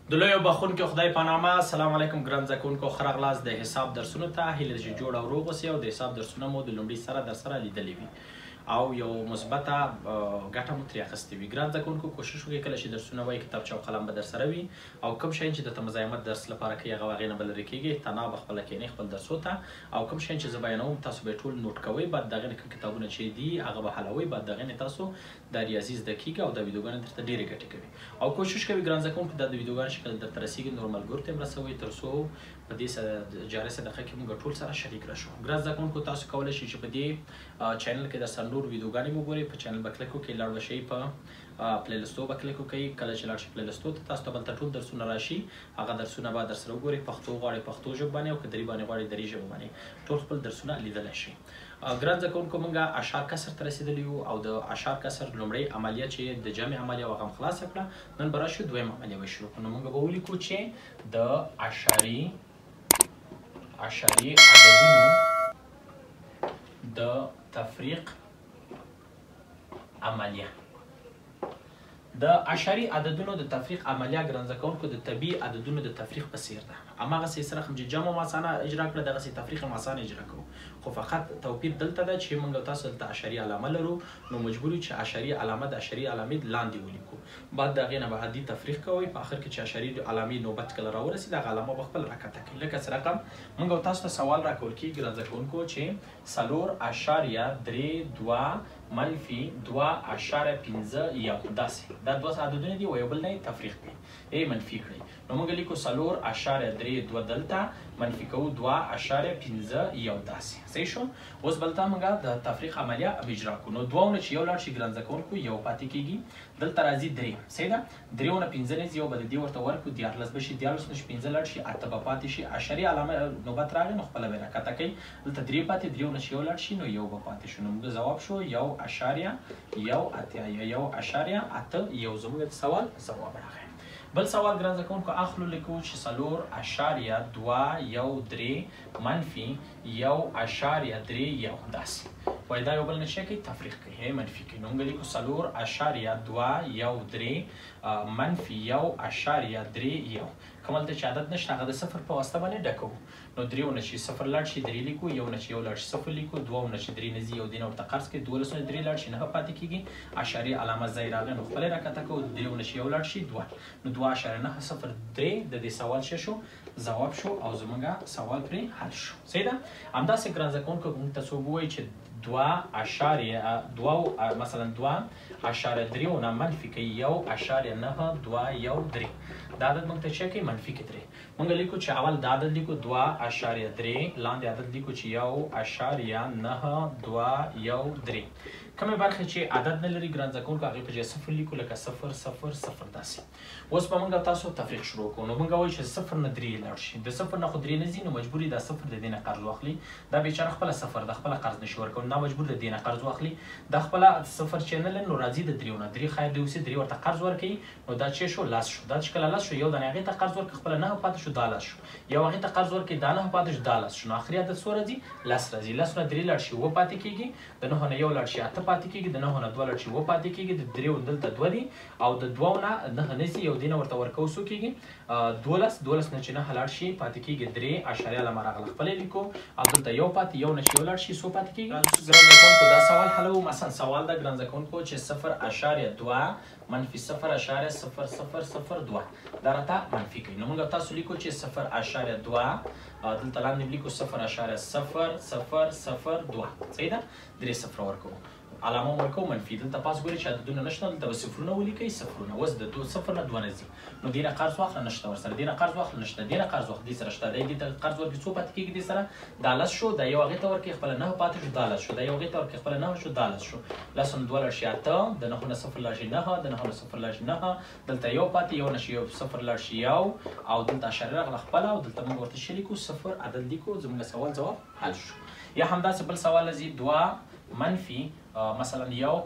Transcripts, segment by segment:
د لویو بخونکو خدای په نامه. السلام علیکم ګران زده کوونکو، ښه راغلاست د حساب درسونو ته. هیله چې جوړ او روغ اوسئ او د حساب درسونه مو د لومړي سره در سره لیدلي وي او یو مثبته ګټه مو ترې اخیستې وي. ګران زده کوونکو کوشش وکړئ کله چې درسونه وایي کتابچه او قلم به در سره وي او کوم شیان چې درته مزاحمت درس لپاره کوي هغه هغې نه به لرې کېږي. تناب خپله کښېنئ خپل درسو ته او کوم شیان چې زه بیانوم تاسو به یې ټول نوټ کوئ. بعد د هغې نه کوم کتابونه چې دي هغه به حلوئ. بعد د هغې نه تاسو د ریاضي زده کېږي او دا ویډیوګانې درته ډېرې ګټې کوي او کوشش کوئ ګران زده کوونکو دا د ویډیوګانو شکل درته رسېږي نور ملګرو ته یې رسوئ تر څو په دې جاري صدقه کې موږ ټول سره شریک راشو. ګران زده کوونکو تاسو کولی شئ چې په دې چینل کې در سره نور ویډیوګانې مو ګورئ. په چینل به کلیک وکړئ، لاړ به شئ په پلی لسټو به کلیک وکړئ. کله چې لاړ شئ پلی لسټو ته تاسو ته به هلته ټول درسونه راشي. هغه درسونه به در سره وګورئ. پښتو غواړئ پښتو ژبه باندې او که دري باندې غواړئ دري ژبه باندې ټول خپل درسونه لیدلی شئ. ګران زده کوونکو موږ اشار کسر ته رسېدلي یو او د اشار کسر لومړۍ عملیه چې د جمع عملیه وه هغه هم خلاصه کړه. نن به راشو دویم عملیه به شروع کړو. نو موږ به ولیکو چې د اشاري عددونو د تفریق عملیه. د اشاري عددونو د تفریق عملیه ګران زده کوونکو د طبیعي عددونو د تفریق په څیر ده. هماغسې سره هم چې جمع اسانه اجرا کړه دغسې تفریق هم اسانه اجرا کوو، خو فقط توپیر دلته ده چې موږ تاسو دلته اشاري علامه لرو نو مجبور یو چې اشاري علامه د اشاري علامې لاندې ولیکو. بعد د هغې نه به عادي تفریق کوئ. په آخر کې چې اشاري علامې نوبت کله راورسېد هغه علامه به خپل راکته کوي. لکه څه رقم موږ تاسو ته سوال راکول کېږي ګران زده کوونکو چې 4.32 منفي 2.51 داسې دا دوه عددونه دي او یو بل نه یې تفریق کړي یې منفي کړئ. نو موږ لیکو 4.32 دلته منفي کوو 2.51 داسې. صحیح شو؟ اوس بلته موږ د تفریق عملیه اجرا کړو. نو دوه نه چې یو لاړ شي ګران زده کوونکو یو پاتې کېږي. دلته راځي 3. صحیح ده؟ 3 نه 15 نه یو به د دې ورته ورکړو 14 به شي. 14 نه 15 لاړ شي 8 به پاتې شي. اشاري علامه نوبت راغی نو خپله به یې راکته کوي. دلته 3 پاتې 3 نه چې یو لاړ شي نو یو به پاتې شو. نو موږ ځواب شو 1.1 زموږ د سوال ځواب راغی. بل سوال ګران زده کوونکو اخلو لیکو چې 4.213 منفي 1.31 داسې وایي دا یو بل نه شی کوي تفریق کوي منفي کوي. نو موږ لیکو 4.213 منفي 1.31. کوم هلته چې عدد نشته هغه د صفر په واسطه باندې ډکوو. نو 3 نه چې صفر لاړ شي 3 لیکو، 1 نه چې یو لاړ شي صفر لیکو، 2 نه چې 3 نه ځي یو دې نه ورته قرض کړي، 12 نه 3 لاړ شي 9 پاتې کېږي. اشاري علامه ځای راغی نو خپله یې راکته کوو. 3 نه چې یو لاړ شي 2 نو 2.903 د دې سوال څه شو؟ ځواب شو او زموږ سوال پرې حل شو. صحیح ده؟ همداسې ګران زده کوونکو موږ ته څوک ووایي چې 2.2 مثلا 2.3 نه منفي کوي 1.923 دا عدد موږ ته څه کوي؟ منفي کوي 3. موږ لیکو چې اول دا عدد لیکو 2.3 لاندې عدد لیکو چې 1.923. کومې برخې چې عدد نه لري ګران زده کوونکو هغې په ځای صفر لیکو لکه 0.00 داسې. اوس به موږ تاسو تفریق شروع کوو. نو موږ وایو چې 0 نه 3 لاړ شي. د 0 نه خو 3 نه ځي نو مجبور دا 0 د دې نه قرض واخلي. دا بیچاره خپله 0 د خپله قرض نشي ورکولی، دا مجبور د دې نه قرض واخلي. دا خپله 0 چې نه لري نو راځي د 3 نه 3 خیر دی اوسي 3 ورته قرض ورکوي نو دا چې شو لاس شو. دا چې کله لاس شو یو دانې هغې ته قرض ورکړي خپله 9 پاتې شو دا لاس شو. یو هغې ته قرض ورکړي دا 9 پاتې شو دا لاس شو. نو آخري عدد څو راځي؟ لس راځي. 10 نه 3 لاړ شي 7 پاتې کېږي. د 9 نه یو لاړ شي 8 پاتې کېږي. د 9 نه 2 لاړ شي 7 پاتې کېږي. د 3 دلته 2 دي او د 2 نه 9 نه ځي یو دې نه ورته ورکوو څو کېږي؟ 12 نه چې 9 لاړ شي پاتې کېږي 3 اشاریه علامه راغله خپله یې لیکو او دلته یو پاتې یو نه چې یو لاړ شي څو پاتې کېږي؟ ګران زده کوونکو دا سوال حلوو. مثلا سوال ده ګران زده کوونکو چې 0.2 منفي 0.002 دا راته منفي کوي. نو موږ تاسو لیکو چې 0.2 دلته لاندې لیکو 0.0002. صحیح ده؟ 3 صفر ورکوو علامه ورکوو منفي. دلته پاس ګورئ چې عددونه نشته دلته به صفرونه ولیکئ صفرونه. اوس د 0 نه 2 نه ځي نو دې نه قرض واخله نشته ورسره، دې نه قرض واخله نشته، دې نه قرض واخله دې سره شته، دې ته قرض ورکړي څو پاتې کېږي دې سره؟ دا لس شو. دا یو هغې ته ورکړي خپله 9 پاتې شو دا لس شو. دا یو هغې ته ورکړي خپله 9 شو دا لس شو. 10 نه 2 لاړ شي 8، د 9 نه 0 لاړ شي 9، د 9 نه 0 لاړ شي 9، دلته یو پاتې یو نه شي یو 0 لاړ شي 1 او دلته اشاره راغله خپله او دلته موږ ورته څه لیکو؟ 0 عدد لیکو. زموږ سوال ځواب حل شو. یا همداسې بل سوال راځي 2 منفي مثلا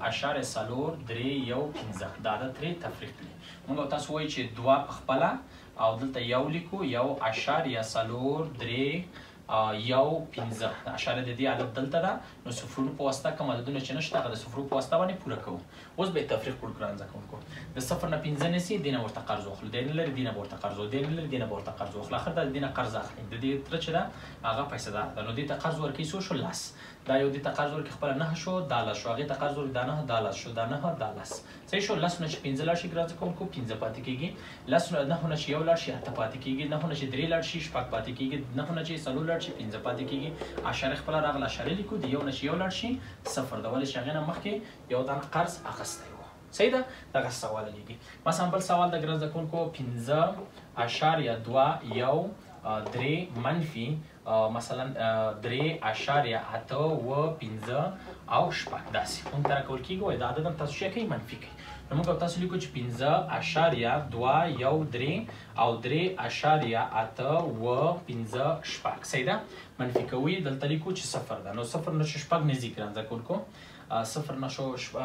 1.431 دا عدد ترې تفریق کړي. موږ تاسو وایي چې 2 په خپله او دلته یو لیکو 1.431 یو 15 اشاره د دې عدد دلته ده نو صفرونو په واسطه کوم عددونه چې نشته هغه د صفرو په واسطه باندې پوره کوو. اوس به تفریق کړو ګران زده کوونکو. د صفر نه 15 نیسي دې نه ورته قرض واخلو، دې نه لري دې نه ورته قرض واخلو، دې نه لري دې نه ورته قرض واخلو، اخر ته دې نه قرض اخلي. د دې تر چې ده هغه پیسې ده نو دې ته قرض ورکړي څو شو؟ لس. دا یو دې ته قرض ورکړي خپله 9 شو، دا لس شو، هغې ته قرض ورکړي دا 9 دا لس شو، دا 9 دا لس. صحیح شو؟ لس نه چې 15 لاړ شي ګران زده کوونکو 15 پاتې کېږي. لس نه 9 نه چې یو لاړ شي 8 پاتې کېږي. 9 نه چې 3 لاړ شي 6 پاتې کېږي. 9 نه چې 4 لاړ شي 15 پاتې کېږي. اشاره خپله راغله اشاره لیکو. د یو نه چې یو لاړ شي صفر ده ولې چې هغې نه مخکې یو دانه قرض اخیستی و. صحیح ده؟ دغه سوال لیږي. مثلا بل سوال د ګران زده کوونکو 15.2 3 منفي مثلا 3.8 او شپږ داسې مونږ ته راکول کېږي وایي دا عدد هم تاسو څه کوي منفي کوي. نو موږ تاسو لیکو چې 15.2 3 او 3.8 شپږ. صحیح ده؟ منفي کوي دلته لیکو چې صفر ده نو صفر نه شپږ نه ځي ګران زده کوونکو. صفر نه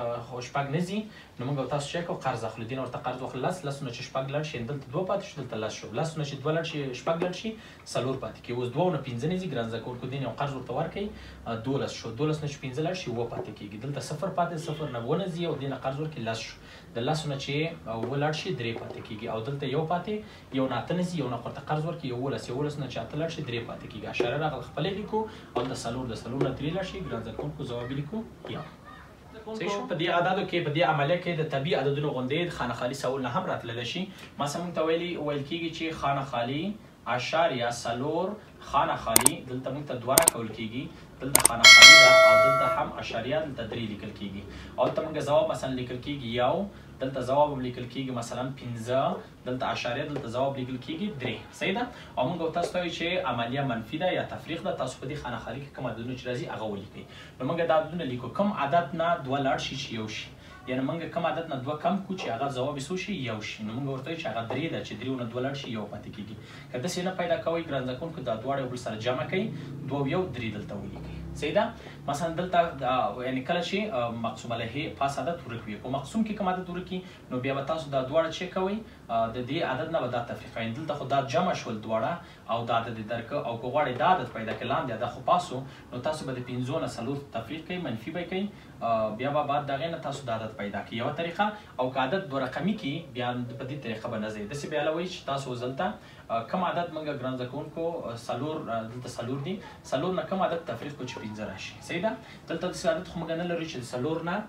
شپږ نه ځي نو موږ تاسو څه کوو قرض اخلو. دې نه ورته قرض واخلو لس. لس نه چې شپږ لاړ شي دلته 2 پاتې شو دلته لس شو. لس نه چې 2 لاړ شي شپږ لاړ شي 4 پاتې کېږي. اوس 2 نه 15 نه ځي ګران زده کوونکو. دې نه یو قرض ورته ورکړئ 12 شو. 12 نه چې 15 لاړ شي 7 پاتې کېږي. دلته صفر پاتې صفر نه 2 نه ځي او دې نه قرض ورکړي لس شو. د لس نه چې 2 لاړ شي 3 پاتې کېږي او دلته یو پاتې یو نه 8 نه ځي یو نه ورته قرض ورکړي 11 نه چې 8 لاړ شي 3 پاتې کېږي. اشاره راغله خپله لیکو او د 4 نه 3 لاړ شي ګران زده کوونکو جواب لیکو یا. صحیح شو؟ په دې اعدادو کې په دې عملیه کې د طبیعي عددونو غوندې خانه خالي سوال نه هم راتللی شي. مثلا موږ ته ویل کېږي چې خانه خالي اشاریه 4 خانه خالي دلته موږ ته 2 راکول کېږي. دلته خانه خالي ده او دلته هم اشاریه دلته 3 لیکل کېږي او دلته موږ جواب مثلا لیکل کېږي یو، دلته جواب هم لیکل کېږي مثلا 15، دلته اشاریه دلته جواب لیکل کېږي 3. صحیح ده؟ او موږ تاسو ته وایو چې عملیه منفي ده یا تفریق ده. تاسو په دې خانه خالي کې کوم عددونه چې راځي هغه ولیکئ. نو موږ دا عددونه لیکو کوم عدد نه 2 لاړ شي چې یو شي، یعنې موږ کوم عدد نه 2 کم کړو چې هغه جواب یې څو شي یو شي. نو موږ ورته وایو چې هغه 3 ده چې 3 نه 2 لاړ شي یو پاتې کېږي. که داسې نه پیدا کوئ ګران زده کوونکو دا دواړه یو بل سره جمع کوئ 2 او 1 3 دلته ولیکئ. صحیح ده؟ مثلا دلته یعنې کله چې مقسوم علیه پاس عدد ورک وي په مقسوم کې کوم عدد ورکي نو بیا به تاسو دا دواړه چې کوئ د دې عدد نه به دا تفریق کوئ. دلته خو دا جمع شول دواړه او دا عدد درکه او که غواړئ دا عدد پیدا کړئ لاندې عدد خو پاسو نو تاسو به د 5 نه 4 تفریق کوئ منفي به کوئ بیا به بعد د هغې نه تاسو د عدد پیدا کړئ یوه طریقه. او که عدد 2 رقمي کړي بیا په دې طریقه به نه ځئ. داسې بیا لوئ چې تاسو دلته کم عدد موږ ګران زده کوونکو 4 دلته 4 دي 4 نه کم عدد تفریق کړو چې 15 راشي. صحیح ده؟ دلته داسې عدد خو موږ نه لرو چې 4 نه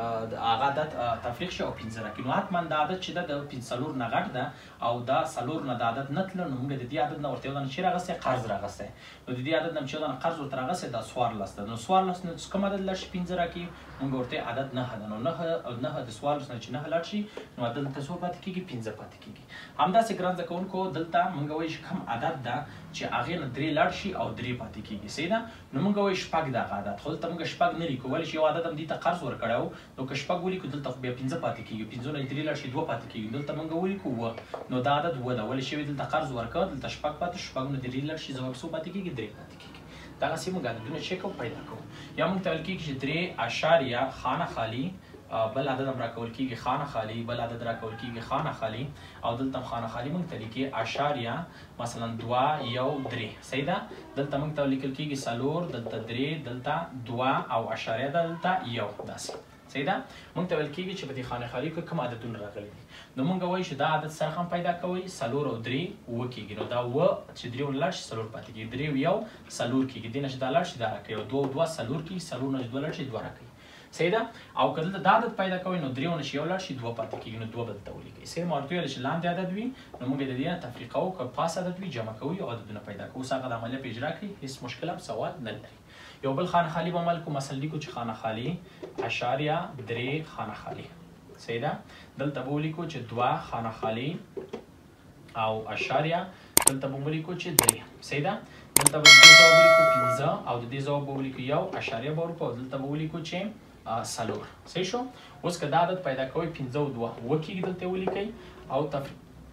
هغه عدد تفریق شي او 15 راکړي. نو حتما دا عدد چې ده د 4 نه غټ ده او دا 4 نه د عدد نه تله نو موږ د دې عدد نه ورته یو دانه چې راغستی قرض راغستی. نو د دې عدد نه چې یو دانه قرض ورته راغستی دا 14 ده. نو 14 نه کوم عدد لاړ شي 15 راکړي موږ ورته عدد 9 ده. نو 9 د 14 نه چې 9 لاړ شي نو عدد دلته څو پاتې کېږي 15 پاتې کېږي. همداسې ګران زده کوونکو دلته موږ وایو چې کوم عدد ده چې هغې نه 3 لاړ شي او 3 پاتې کېږي. صحیح ده؟ نو موږ وایو شپږ دغه عدد خو دلته موږ شپږ نه لیکو ولې چې یو عدد هم دې ته قرض ورکړی و نو که شپږ ولیکو دلته خو بیا 15 پاتې کېږي. 15 نه 3 لاړ شي 2 پاتې کېږي. دلته موږ ولیکو 9 نو دا عدد 9 ده ولې چې دلته قرض ورکړه دلته شپږ پاتې شپږ نه 3 لاړ شي جواب څو پاتې کېږي 3 پاتې کېږي. دغسې موږ عددونه چک او پیدا کوو. یا موږ ته ویل کېږي چې 3 اشاریه خانه خالي بل عدد هم راکول کېږي خانه خالي بل عدد راکول کېږي خانه خالي او دلته هم خانه خالي موږ ته لیکي اشاریه مثلا 2 1 3. صحیح ده؟ دلته موږ ته لیکل کېږي 4 دلته 3 دلته 2 او اشاریه ده دلته 1 داسې. صحیح ده؟ موږ ته ویل کېږي چې په دې خانه خالي کې کوم عددونه راغلي دي. نو موږ وایو چې دا عدد سره هم پیدا کوئ 4 او 3 اووه کېږي. نو دا اووه چې 3 ونه لاړ شي 4 پاتې کېږي. 3 او 1 4 کېږي. دې نه چې دا لاړ شي دا راکوي او 2 او 2 4 کېږي. 4 نه چې 2 لاړ شي 2 راکوي. صحیح ده؟ او که دلته دا عدد پیدا کوئ نو 3 نه چې 1 لاړ شي 2 پاتې کېږي نو 2 به دلته ولیکئ. صحیح ما ورته ویل چې لاندې عدد وي نو موږ د دې نه تفریق کوو که پاس عدد وي جمع کوو او عددونه پیدا کوو. اوس هغه د عملیه په اجرا کې هېڅ مشکل هم سوال نه لري. یو بل خانه خالي به عمل کوو. مثلا لیکو چې خانه خالي اشاریه 3 خانه خالي. صحیح ده؟ دلته به ولیکو چې 2 خانه خالي او اشاریه دلته به ولیکو چې 3. صحیح ده؟ دلته به د دې ځواب ولیکو 15 او د دې ځواب به ولیکو 1 اشاریه به ورکړو او دلته به ولیکو چې 4. صحیح شو؟ اوس که دا عدد پیدا کوئ 15 او 2 اووه کېږي دلته ولیکئ او تفریق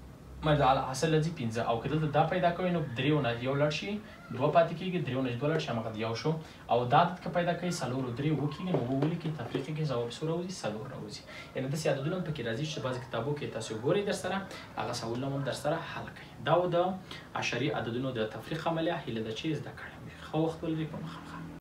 حاصل راځي 15 او که دلته دا پیدا کوئ نو 3 نه 1 لاړ شي 2 پاتې کېږي. 3 نه 2 لاړ شي هماغه 1 شو او دا عدد که پیدا کوئ 4 او 3 اووه کېږي نو اووه ولیکئ تفریق کې جواب څو راوځي 4 راوځي. یعنې داسې عددونه هم پکې راځي چې بعضې کتابو کې تاسو ګورئ در سره هغه سوالونه هم در سره حل کوي. دا و د عشري عددونو د تفریق عملیه هیله ده چې زده کړئ. ښه وخت ولرئ. په مخه.